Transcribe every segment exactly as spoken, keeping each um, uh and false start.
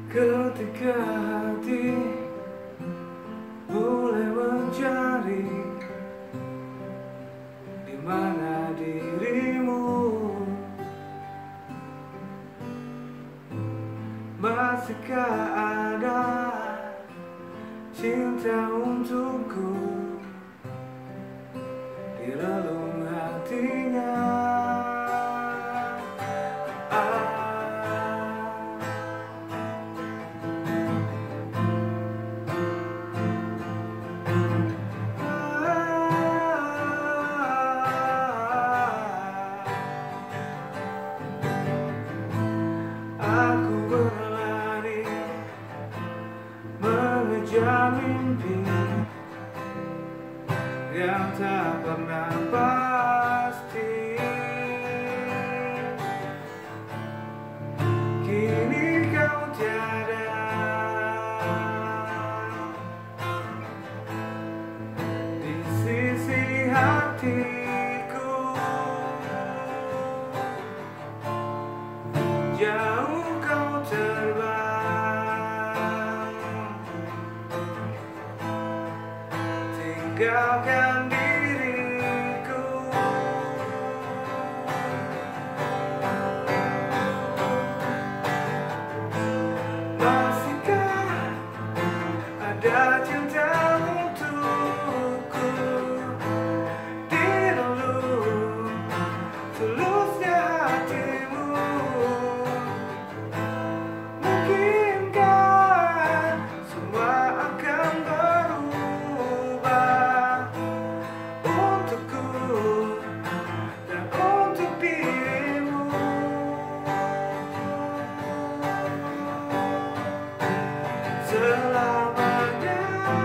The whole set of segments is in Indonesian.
Ketika hati mulai mencari di mana dirimu, masihkah ada cinta untukku di relung hatinya? Aku berlari mengejar mimpi yang tak pernah pasti. Kini kau tiada di sisi hatiku. Jauh kau terbang, tinggalkan diriku. Masihkah ada cinta untukku di relung tulusnya hatimu? Mungkinkah semua akan berubah untukku dan untuk dirimu? Selamanya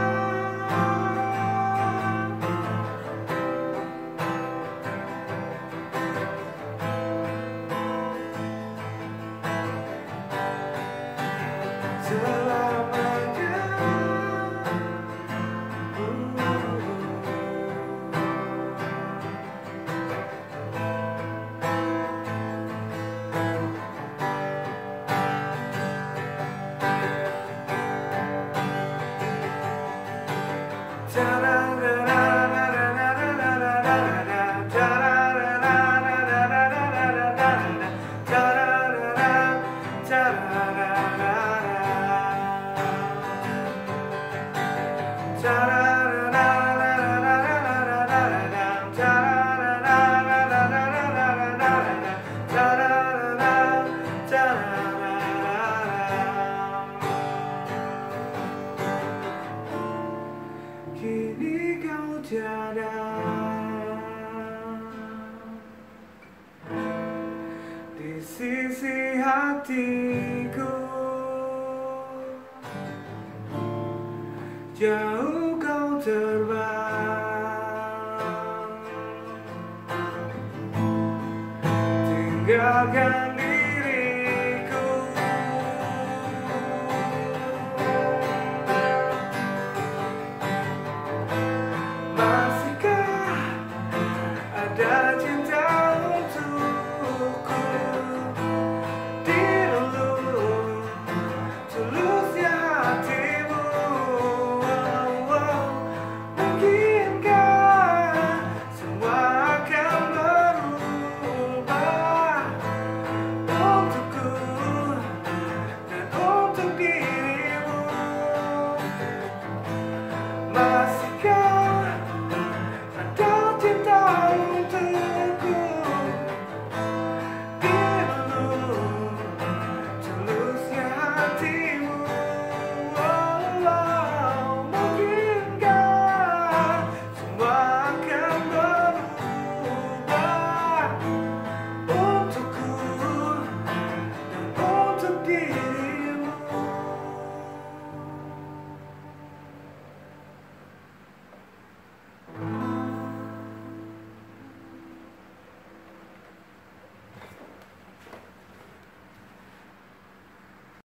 Selamanya. Kini kau tiada di sisi hatiku. Jauh kau terbang, tinggalkan